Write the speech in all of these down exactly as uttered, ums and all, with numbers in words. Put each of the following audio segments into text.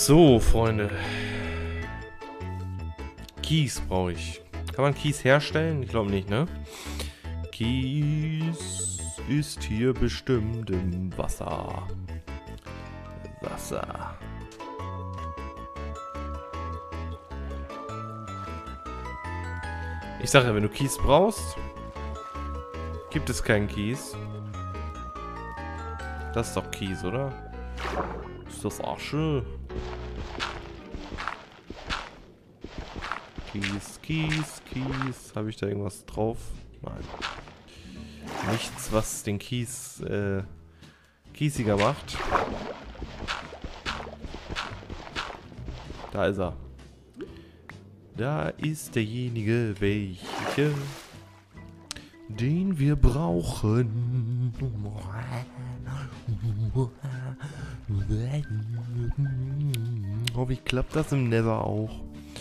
So, Freunde. Kies brauche ich. Kann man Kies herstellen? Ich glaube nicht, ne? Kies ist hier bestimmt im Wasser. Wasser. Ich sage ja, wenn du Kies brauchst, gibt es keinen Kies. Das ist doch Kies, oder? Ist das Asche? Kies, Kies, Kies. Habe ich da irgendwas drauf? Nein. Nichts, was den Kies äh, kiesiger macht. Da ist er. Da ist derjenige, welche, den wir brauchen. Oh, wie klappt das im Nether auch?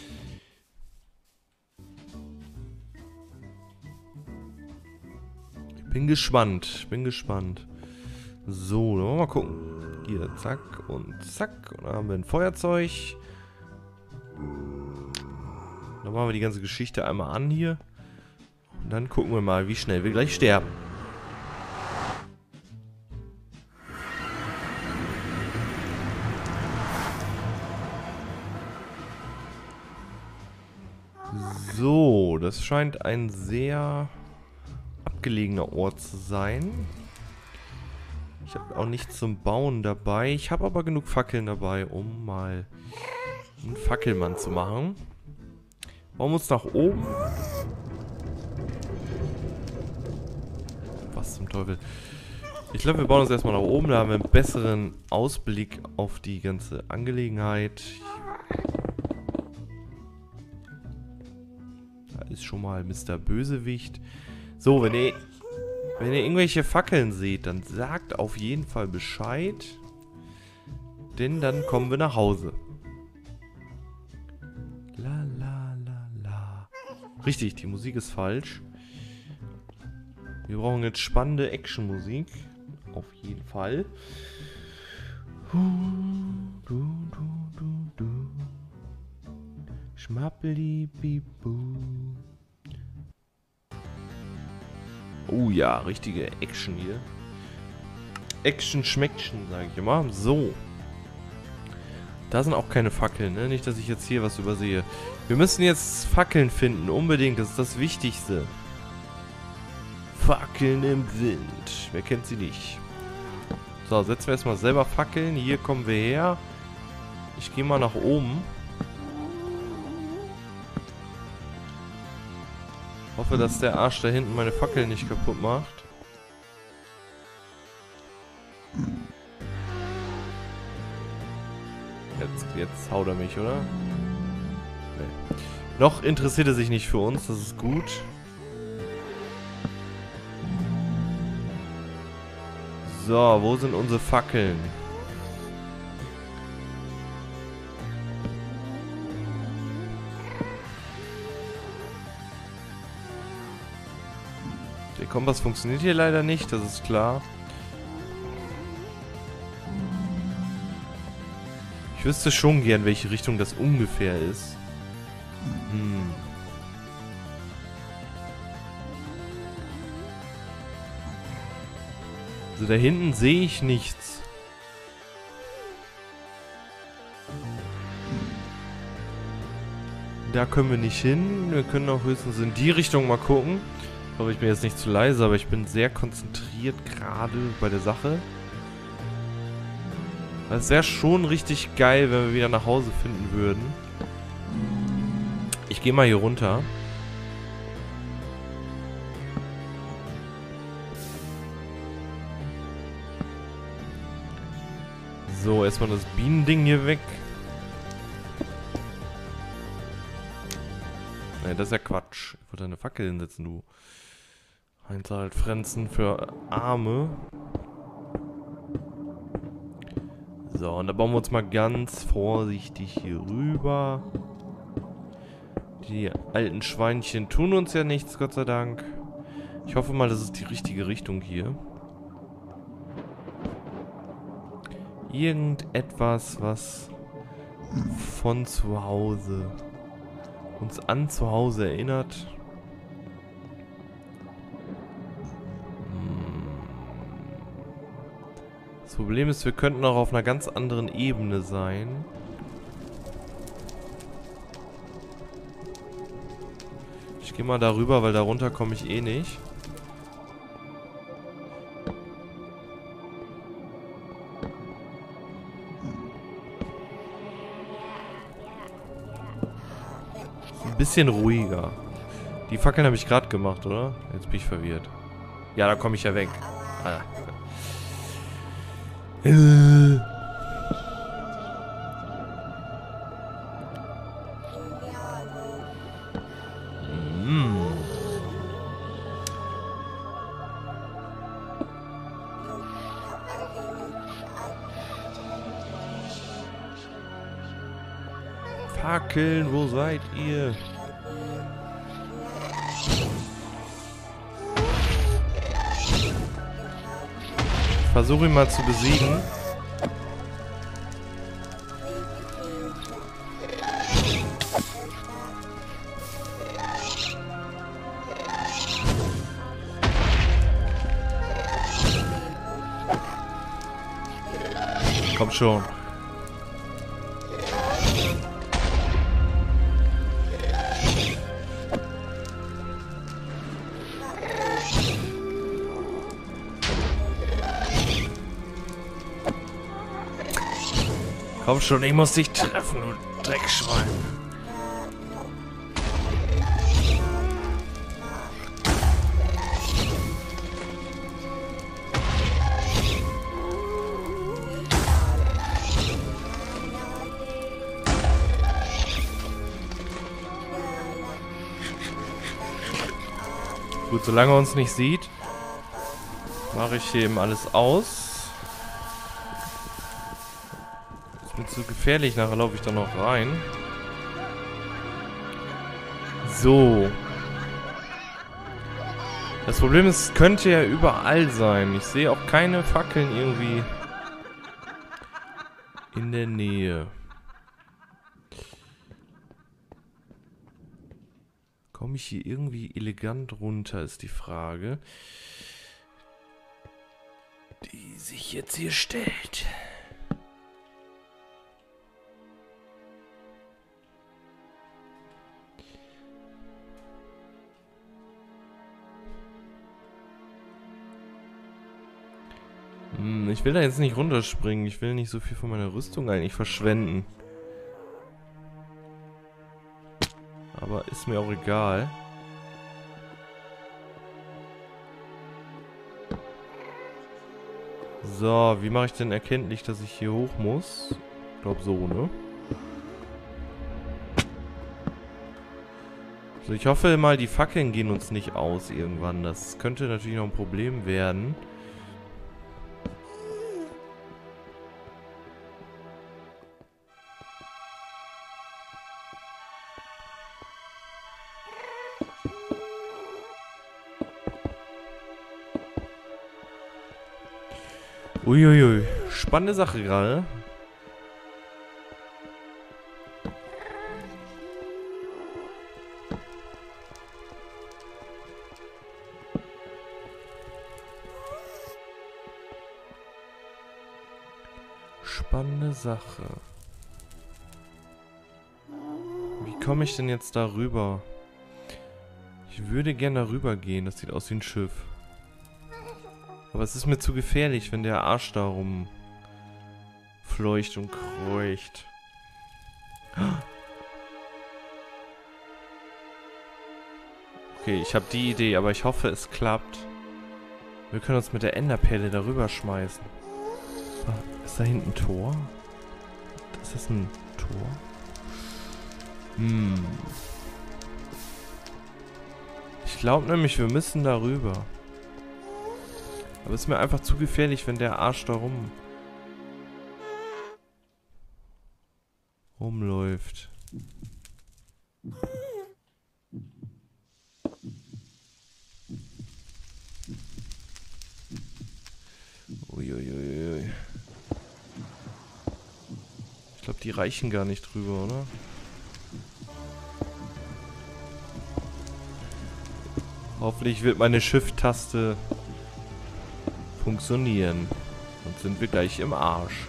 Ich bin gespannt, bin gespannt. So, dann wollen wir mal gucken. Hier, zack und zack. Und dann haben wir ein Feuerzeug. Dann machen wir die ganze Geschichte einmal an hier. Und dann gucken wir mal, wie schnell wir gleich sterben. So, das scheint ein sehr abgelegener Ort zu sein. Ich habe auch nichts zum Bauen dabei. Ich habe aber genug Fackeln dabei, um mal einen Fackelmann zu machen. Bauen wir uns nach oben. Was zum Teufel. Ich glaube, wir bauen uns erstmal nach oben. Da haben wir einen besseren Ausblick auf die ganze Angelegenheit. Da ist schon mal Mister Bösewicht. So, wenn ihr, wenn ihr irgendwelche Fackeln seht, dann sagt auf jeden Fall Bescheid. Denn dann kommen wir nach Hause. La la la la. Richtig, die Musik ist falsch. Wir brauchen jetzt spannende Actionmusik. Auf jeden Fall. Schmappeli-bibu. Oh ja, richtige Action hier. Action schmeckchen, sage ich immer. So. Da sind auch keine Fackeln, ne? Nicht, dass ich jetzt hier was übersehe. Wir müssen jetzt Fackeln finden, unbedingt. Das ist das Wichtigste. Fackeln im Wind. Wer kennt sie nicht? So, setzen wir erstmal selber Fackeln. Hier kommen wir her. Ich gehe mal nach oben. Hoffe, dass der Arsch da hinten meine Fackeln nicht kaputt macht. Jetzt, jetzt haut er mich, oder? Nee. Noch interessiert er sich nicht für uns, das ist gut. So, wo sind unsere Fackeln? Der Kompass funktioniert hier leider nicht, das ist klar. Ich wüsste schon gern, welche Richtung das ungefähr ist. Hm. Also da hinten sehe ich nichts. Da können wir nicht hin. Wir können auch höchstens in die Richtung mal gucken. Ich hoffe, ich bin jetzt nicht zu leise, aber ich bin sehr konzentriert gerade bei der Sache. Es wäre schon richtig geil, wenn wir wieder nach Hause finden würden. Ich gehe mal hier runter. So, erstmal das Bienending hier weg. Nein, das ist ja Quatsch. Ich wollte eine Fackel hinsetzen, du. Einzahlt Frenzen für Arme. So, und da bauen wir uns mal ganz vorsichtig hier rüber. Die alten Schweinchen tun uns ja nichts, Gott sei Dank. Ich hoffe mal, das ist die richtige Richtung hier. Irgendetwas, was von zu Hause. Uns an zu Hause erinnert. Das Problem ist, wir könnten auch auf einer ganz anderen Ebene sein. Ich gehe mal darüber, weil darunter komme ich eh nicht. Ein bisschen ruhiger. Die Fackeln habe ich gerade gemacht, oder? Jetzt bin ich verwirrt. Ja, da komme ich ja weg. Ah. Äh. Fackeln, wo seid ihr? Ich versuche ihn mal zu besiegen. Komm schon. Komm schon, ich muss dich treffen, du Dreckschwein. Gut, solange er uns nicht sieht, mache ich hier eben alles aus. Ist mir zu gefährlich, nachher laufe ich da noch rein. So. Das Problem ist, es könnte ja überall sein. Ich sehe auch keine Fackeln irgendwie in der Nähe. Komme ich hier irgendwie elegant runter, ist die Frage, die sich jetzt hier stellt. Hm, ich will da jetzt nicht runterspringen. Ich will nicht so viel von meiner Rüstung eigentlich verschwenden. Aber ist mir auch egal. So, wie mache ich denn erkenntlich, dass ich hier hoch muss? Ich glaube so, ne? So, ich hoffe mal, die Fackeln gehen uns nicht aus irgendwann. Das könnte natürlich noch ein Problem werden. Uiuiui, spannende Sache gerade. Spannende Sache. Wie komme ich denn jetzt da rüber? Ich würde gerne darüber gehen, das sieht aus wie ein Schiff. Aber es ist mir zu gefährlich, wenn der Arsch da rumfleucht und kreucht. Okay, ich habe die Idee, aber ich hoffe, es klappt. Wir können uns mit der Enderperle darüber schmeißen. Ist da hinten ein Tor? Ist das ein Tor? Hm. Ich glaube nämlich, wir müssen darüber. Aber es ist mir einfach zu gefährlich, wenn der Arsch da rum rumläuft. Uiuiui. Ich glaube, glaube, die reichen gar nicht drüber, oder? Hoffentlich wird meine Shift-Taste funktionieren. Sonst sind wir gleich im Arsch.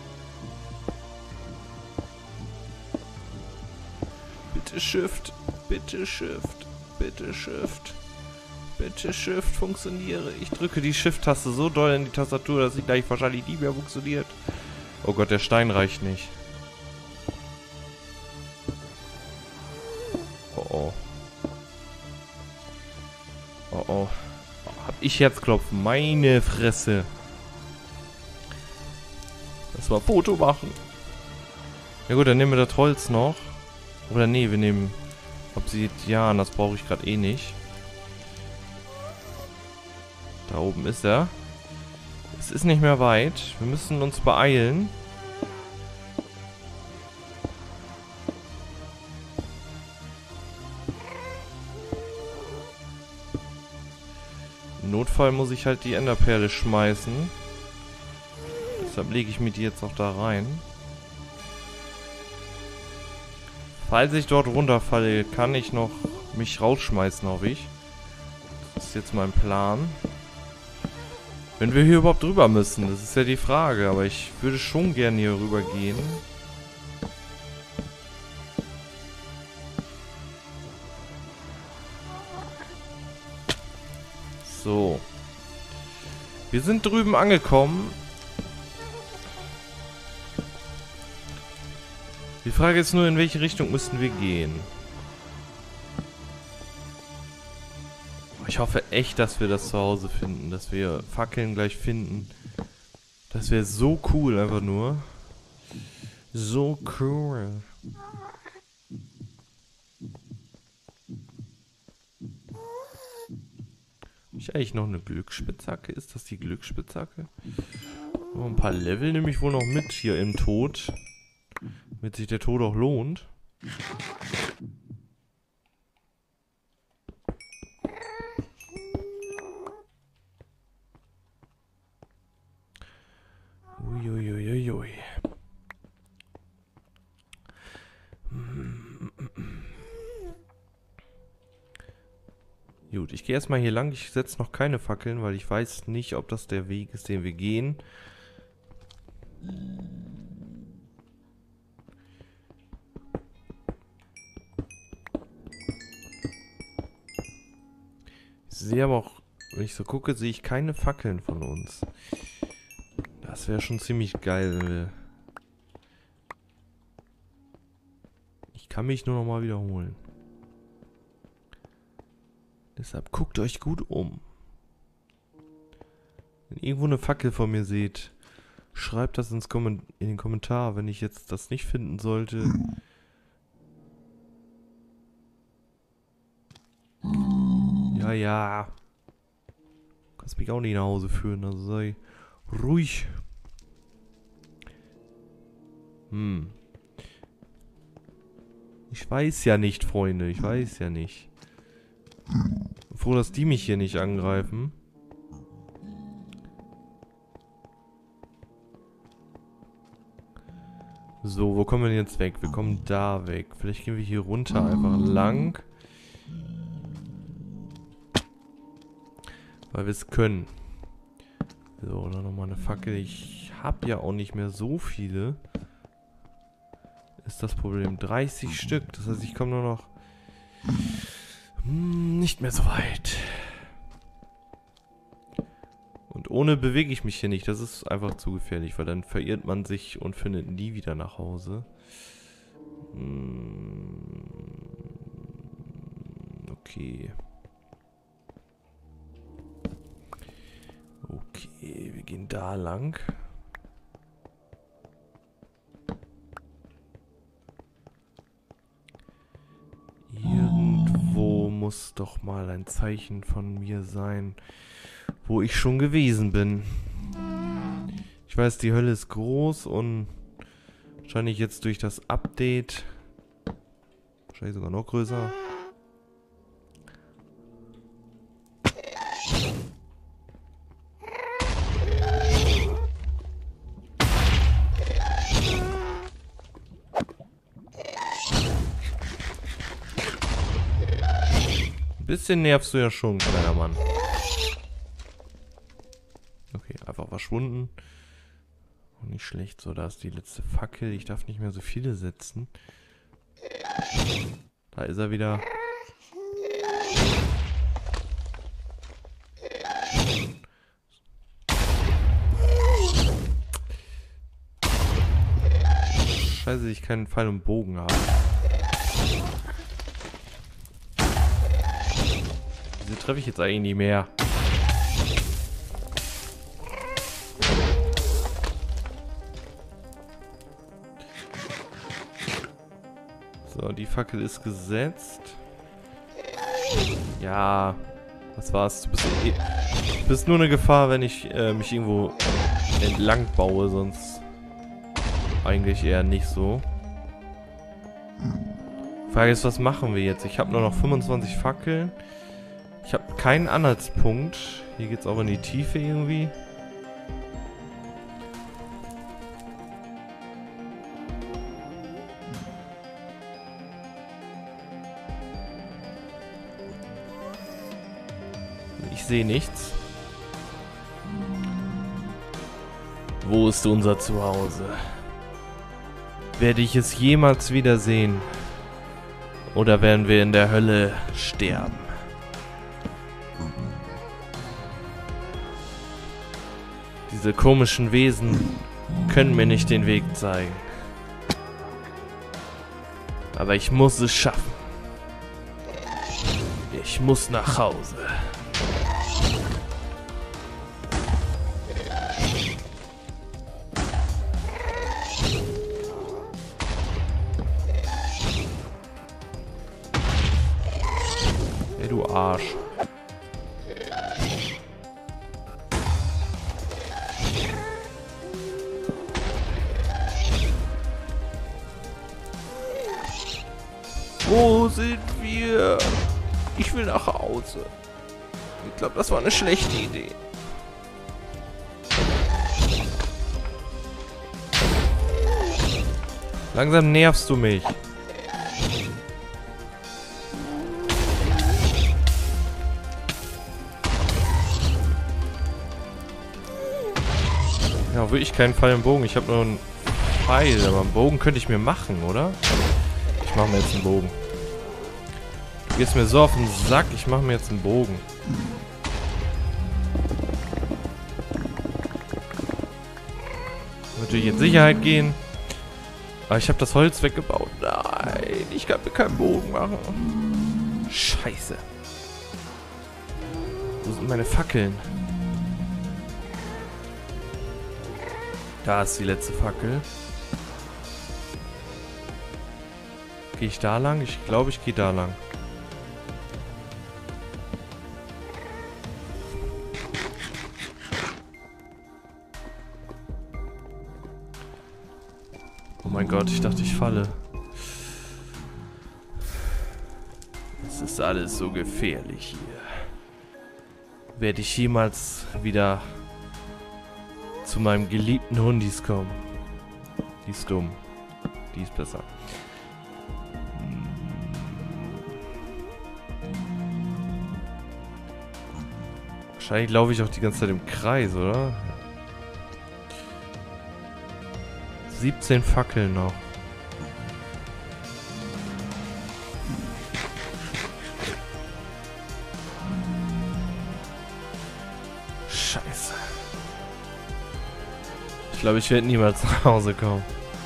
Bitte Shift, bitte Shift, bitte Shift, bitte Shift, funktioniere. Ich drücke die Shift-Taste so doll in die Tastatur, dass sie gleich wahrscheinlich nie mehr funktioniert. Oh Gott, der Stein reicht nicht. Oh oh. Oh oh. Hab ich Herzklopfen? Meine Fresse. Lass mal Foto machen. Ja gut, dann nehmen wir das Holz noch. Oder nee, wir nehmen Obsidian. Das brauche ich gerade eh nicht. Da oben ist er. Es ist nicht mehr weit. Wir müssen uns beeilen. Im Notfall muss ich halt die Enderperle schmeißen. Deshalb lege ich mir die jetzt noch da rein. Falls ich dort runterfalle, kann ich noch mich rausschmeißen, hoffe ich. Das ist jetzt mein Plan. Wenn wir hier überhaupt drüber müssen, das ist ja die Frage. Aber ich würde schon gerne hier rüber gehen. So. Wir sind drüben angekommen. Die Frage ist nur, in welche Richtung müssten wir gehen. Ich hoffe echt, dass wir das zu Hause finden. Dass wir Fackeln gleich finden. Das wäre so cool, einfach nur. So cool. Habe ich eigentlich noch eine Glücksspitzhacke? Ist das die Glücksspitzhacke? Noch ein paar Level nehme ich wohl noch mit hier im Tod. Damit sich der Tod auch lohnt. Uiuiuiui. Gut, ich gehe erstmal hier lang. Ich setze noch keine Fackeln, weil ich weiß nicht, ob das der Weg ist, den wir gehen. Ich sehe aber auch, wenn ich so gucke, sehe ich keine Fackeln von uns. Das wäre schon ziemlich geil, wenn wir... Ich kann mich nur noch mal wiederholen. Deshalb guckt euch gut um. Wenn ihr irgendwo eine Fackel von mir seht, schreibt das ins Komment in den Kommentar, wenn ich jetzt das nicht finden sollte. Ja, ja. Du kannst mich auch nicht nach Hause führen, also sei ruhig. Hm. Ich weiß ja nicht, Freunde. Ich weiß ja nicht. Bin froh, dass die mich hier nicht angreifen. So, wo kommen wir denn jetzt weg? Wir kommen da weg. Vielleicht gehen wir hier runter einfach lang. Weil wir es können. So, dann nochmal eine Fackel. Ich habe ja auch nicht mehr so viele. Ist das Problem. dreißig Stück. Das heißt, ich komme nur noch... Hm, nicht mehr so weit. Und ohne bewege ich mich hier nicht. Das ist einfach zu gefährlich, weil dann verirrt man sich und findet nie wieder nach Hause. Hm, okay. Okay, wir gehen da lang. Irgendwo muss doch mal ein Zeichen von mir sein, wo ich schon gewesen bin. Ich weiß, die Hölle ist groß und wahrscheinlich jetzt durch das Update wahrscheinlich sogar noch größer. Bisschen nervst du ja schon, kleiner Mann. Okay, einfach verschwunden. Nicht schlecht, so, da ist die letzte Fackel. Ich darf nicht mehr so viele setzen. Da ist er wieder. Scheiße, ich keinen Pfeil und Bogen habe. Wieso treffe ich jetzt eigentlich nie mehr? So, die Fackel ist gesetzt. Ja, was war's? Du bist, eh, du bist nur eine Gefahr, wenn ich äh, mich irgendwo entlang baue, sonst eigentlich eher nicht so. Frage ist, was machen wir jetzt? Ich habe nur noch fünfundzwanzig Fackeln. Ich habe keinen Anhaltspunkt. Hier geht's auch in die Tiefe irgendwie. Ich sehe nichts. Wo ist unser Zuhause? Werde ich es jemals wiedersehen? Oder werden wir in der Hölle sterben? Diese komischen Wesen können mir nicht den Weg zeigen. Aber ich muss es schaffen. Ich muss nach Hause. Hey, du Arsch. Wo sind wir? Ich will nach Hause. Ich glaube, das war eine schlechte Idee. Langsam nervst du mich. Ja, wirklich keinen Pfeil im Bogen. Ich habe nur einen Pfeil, aber einen Bogen könnte ich mir machen, oder? Ich mache mir jetzt einen Bogen. Du gehst mir so auf den Sack, ich mache mir jetzt einen Bogen. Natürlich in Sicherheit gehen. Aber ich habe das Holz weggebaut. Nein, ich kann mir keinen Bogen machen. Scheiße. Wo sind meine Fackeln? Da ist die letzte Fackel. Gehe ich da lang? Ich glaube, ich gehe da lang. Oh mein Gott, ich dachte, ich falle. Es ist alles so gefährlich hier. Werde ich jemals wieder zu meinem geliebten Hundis kommen? Die ist dumm. Die ist besser. Wahrscheinlich laufe ich auch die ganze Zeit im Kreis, oder? siebzehn Fackeln noch. Scheiße. Ich glaube, ich werde niemals nach Hause kommen.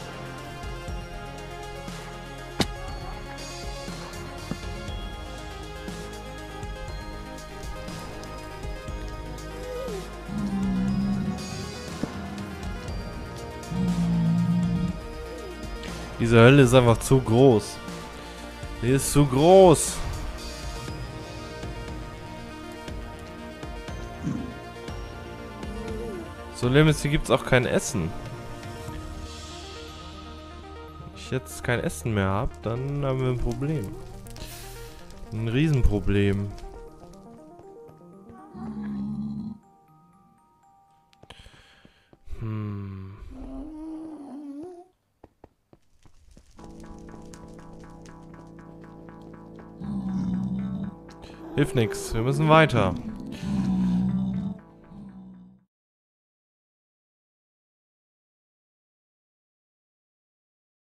Diese Hölle ist einfach zu groß. Die ist zu groß. So Limits, hier gibt es auch kein Essen. Wenn ich jetzt kein Essen mehr habe, dann haben wir ein Problem. Ein Riesenproblem. Hm. Hilft nix. Wir müssen weiter.